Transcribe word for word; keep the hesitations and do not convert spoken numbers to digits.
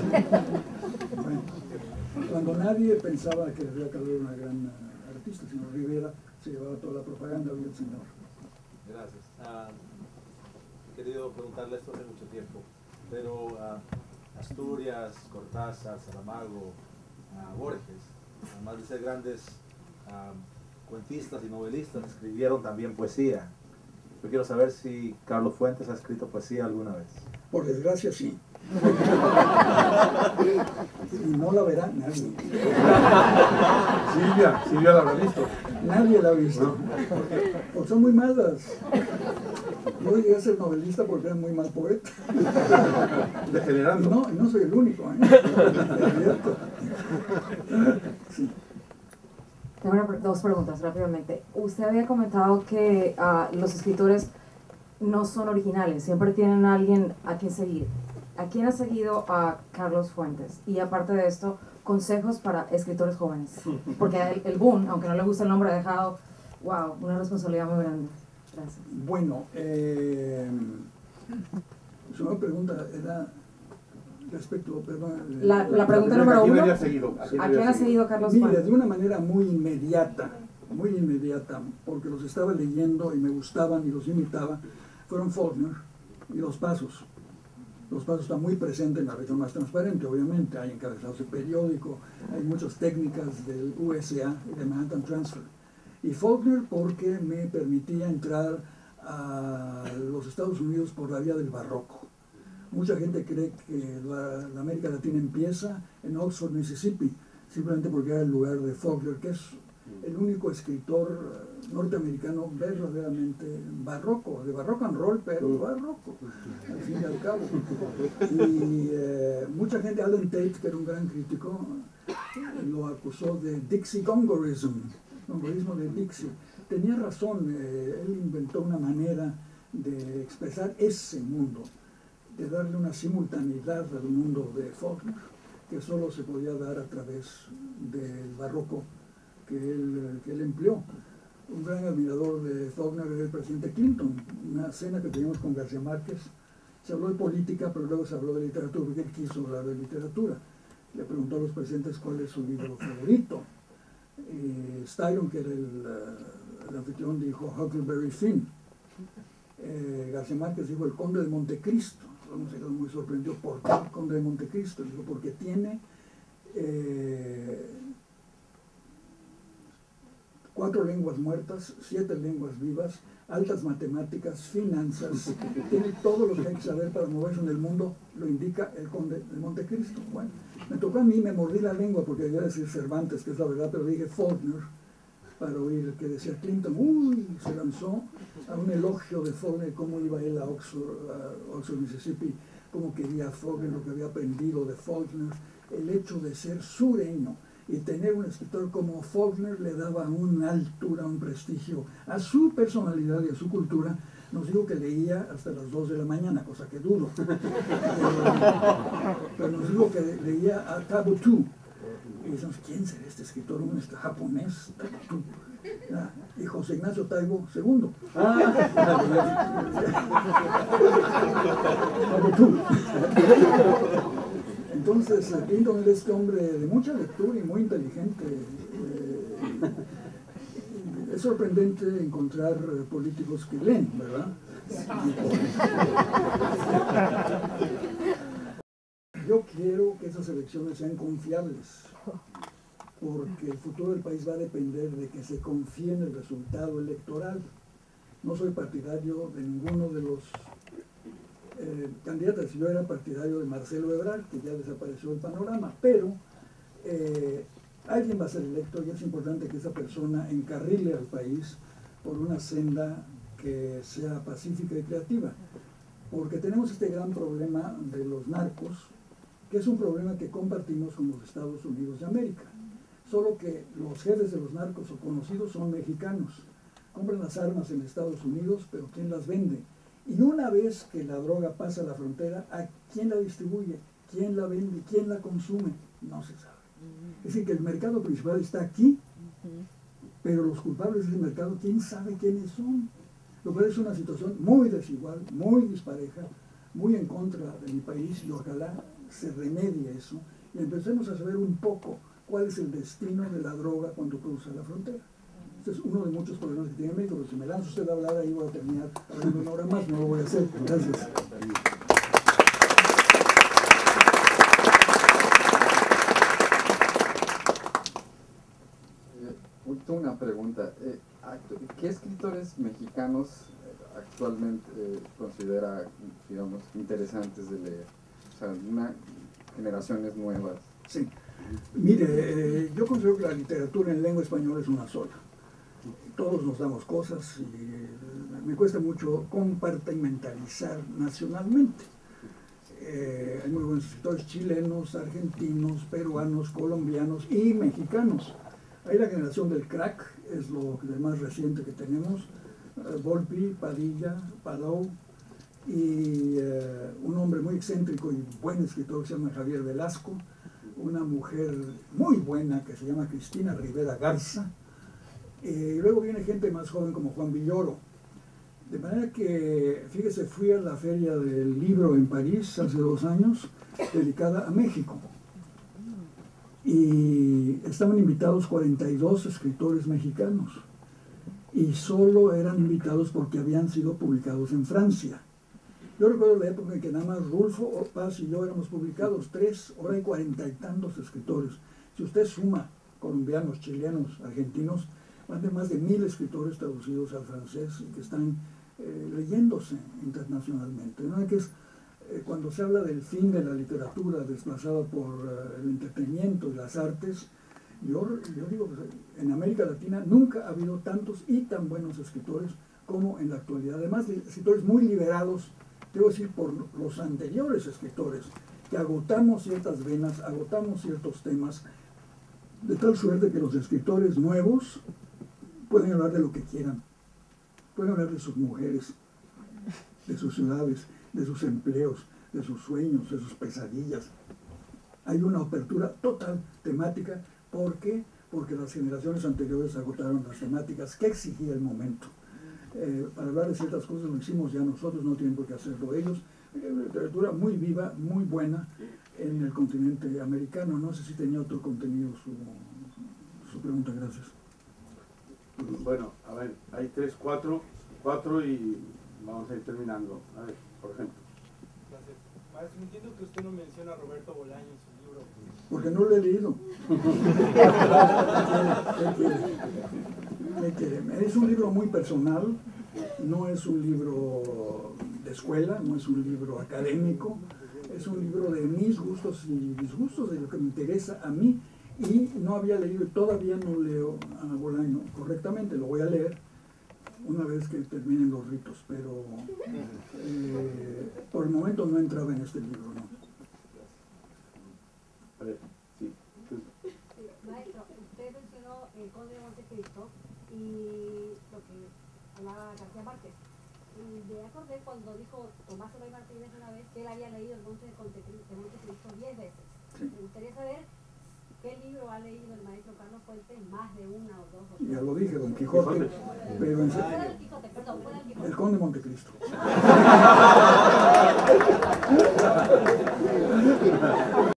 Bueno, cuando nadie pensaba que Frida Kahlo era una gran uh, artista, sino Rivera se llevaba toda la propaganda y el señor. Gracias. Uh, he querido preguntarle esto hace mucho tiempo, pero uh, Asturias, Cortázar, Saramago, uh, Borges, además de ser grandes uh, cuentistas y novelistas, escribieron también poesía. Yo quiero saber si Carlos Fuentes ha escrito poesía alguna vez. Por desgracia, sí. Y no la verá nadie. Silvia, Silvia la habrá visto. Nadie la ha visto. Porque, porque son muy malas. Yo llegué a ser novelista porque era muy mal poeta. Degenerando. Y no, y no soy el único, ¿eh? Es cierto. Sí. Tengo una, dos preguntas rápidamente. Usted había comentado que uh, los escritores no son originales, siempre tienen a alguien a quien seguir. ¿A quién ha seguido a Carlos Fuentes? Y aparte de esto, consejos para escritores jóvenes. Porque el, el boom, aunque no le gusta el nombre, ha dejado, wow, una responsabilidad muy grande. Gracias. Bueno, eh, su nueva pregunta era respecto, perdón. La, la pregunta número uno, ¿a quién ha seguido Carlos Mira, Fuentes? de una manera muy inmediata, muy inmediata, porque los estaba leyendo y me gustaban y los imitaba, fueron Faulkner y Los Pasos. Los Pasos está muy presente en la región más transparente, obviamente, hay encabezados de periódico, hay muchas técnicas del U S A y de Manhattan Transfer. Y Faulkner porque me permitía entrar a los Estados Unidos por la vía del barroco. Mucha gente cree que la, la América Latina empieza en Oxford, Mississippi, simplemente porque era el lugar de Faulkner, que es el único escritor norteamericano verdaderamente barroco, de barroco and roll, pero barroco, al fin y al cabo. Y eh, mucha gente, Alan Tate, que era un gran crítico, lo acusó de Dixie Gongorism, gongorismo de Dixie. Tenía razón, eh, él inventó una manera de expresar ese mundo, de darle una simultaneidad al mundo de Faulkner, que solo se podía dar a través del barroco que él, que él empleó. Un gran admirador de Faulkner era el presidente Clinton. Una cena que teníamos con García Márquez, se habló de política, pero luego se habló de literatura, porque él quiso hablar de literatura. Le preguntó a los presidentes cuál es su libro favorito. Eh, Styron, que era el, uh, el anfitrión, dijo Huckleberry Finn. Eh, García Márquez dijo El Conde de Montecristo. Uno se quedó muy sorprendido. ¿Por qué El Conde de Montecristo? Dijo, porque tiene eh, cuatro lenguas muertas, siete lenguas vivas, altas matemáticas, finanzas, tiene todo lo que hay que saber para moverse en el mundo, lo indica el Conde de Montecristo. Bueno, me tocó a mí, me mordí la lengua porque debía decir Cervantes, que es la verdad, pero dije Faulkner, para oír el que decía Clinton. Uy, se lanzó a un elogio de Faulkner, cómo iba él a Oxford, a Oxford, Mississippi, cómo quería Faulkner, lo que había aprendido de Faulkner, el hecho de ser sureño y tener un escritor como Faulkner le daba una altura, un prestigio a su personalidad y a su cultura. Nos dijo que leía hasta las dos de la mañana, cosa que dudo. eh, pero nos dijo que leía a Tabutu. Y decimos, ¿quién será este escritor? Un este japonés, Tabutu. Ah, y José Ignacio Taibo segundo. Ah, Tabutu. Entonces, Clinton era este hombre de mucha lectura y muy inteligente. Eh, es sorprendente encontrar políticos que leen, ¿verdad? Yo quiero que esas elecciones sean confiables, porque el futuro del país va a depender de que se confíe en el resultado electoral. No soy partidario de ninguno de los Eh, candidatas. Yo era partidario de Marcelo Ebrard, que ya desapareció del panorama, pero eh, alguien va a ser electo y es importante que esa persona encarrile al país por una senda que sea pacífica y creativa, porque tenemos este gran problema de los narcos, que es un problema que compartimos con los Estados Unidos de América, solo que los jefes de los narcos o conocidos son mexicanos, compran las armas en Estados Unidos, pero ¿quién las vende? Y una vez que la droga pasa la frontera, ¿a quién la distribuye? ¿Quién la vende? ¿Quién la consume? No se sabe. Es decir, que el mercado principal está aquí, pero los culpables de ese mercado, ¿quién sabe quiénes son? Lo cual es una situación muy desigual, muy dispareja, muy en contra de mi país, y ojalá se remedie eso y empecemos a saber un poco cuál es el destino de la droga cuando cruza la frontera. Este es uno de muchos problemas que tiene México, pero si me lanza usted a hablar ahí voy a terminar hablando una hora más, no lo voy a hacer. Gracias. Tengo una pregunta. Eh, ¿Qué escritores mexicanos actualmente eh, considera, digamos, interesantes de leer? O sea, una, generaciones nuevas. Sí. Mire, eh, yo considero que la literatura en lengua española es una sola. Todos nos damos cosas y eh, me cuesta mucho compartimentalizar nacionalmente. Eh, hay muy buenos escritores chilenos, argentinos, peruanos, colombianos y mexicanos. Ahí la generación del crack es lo más reciente que tenemos. Uh, Volpi, Padilla, Palou y uh, un hombre muy excéntrico y buen escritor que se llama Javier Velasco, una mujer muy buena que se llama Cristina Rivera Garza, eh, y luego viene gente más joven como Juan Villoro. De manera que, fíjese, fui a la Feria del Libro en París hace dos años, dedicada a México. Y estaban invitados cuarenta y dos escritores mexicanos y solo eran invitados porque habían sido publicados en Francia. Yo recuerdo la época en que nada más Rulfo Paz y yo éramos publicados, tres, ahora hay cuarenta y tantos escritores. Si usted suma colombianos, chilenos, argentinos, van de más de mil escritores traducidos al francés y que están eh, leyéndose internacionalmente. ¿No? Que es, Eh, cuando se habla del fin de la literatura desplazada por uh, el entretenimiento y las artes, yo, yo digo que en América Latina nunca ha habido tantos y tan buenos escritores como en la actualidad. Además de escritores muy liberados, debo decir, por los anteriores escritores, que agotamos ciertas venas, agotamos ciertos temas, de tal suerte que los escritores nuevos pueden hablar de lo que quieran. Pueden hablar de sus mujeres, de sus ciudades, de sus empleos, de sus sueños, de sus pesadillas. Hay una apertura total temática. ¿Por qué? Porque las generaciones anteriores agotaron las temáticas que exigía el momento. Eh, para hablar de ciertas cosas lo hicimos ya nosotros, no tienen por qué hacerlo ellos. Hay una literatura muy viva, muy buena en el continente americano. No sé si tenía otro contenido su, su pregunta. Gracias. Bueno, a ver, hay tres, cuatro, cuatro y vamos a ir terminando. A ver, por ejemplo. Gracias. Maestro, entiendo que usted no menciona a Roberto Bolaño en su libro. Porque no lo he leído. ¿Qué quiere? Es un libro muy personal, no es un libro de escuela, no es un libro académico, es un libro de mis gustos y disgustos, de lo que me interesa a mí, y no había leído, todavía no leo a Bolaño correctamente, lo voy a leer una vez que terminen los ritos, pero eh, por el momento no entraba en este libro, ¿no? A ver, sí. Maestro, usted mencionó el Conde de Montecristo y lo que hablaba García Márquez. Y me acordé cuando dijo Tomás Eloy Martínez una vez que él había leído el Monte de Montecristo diez veces. Sí. Me gustaría saber qué libro ha leído el maestro Carlos Fuentes, más de una o dos. O Ya lo dije, Don Quijote, pero en Fuera del Quijote, perdón, fuera del Quijote. El Conde de Montecristo.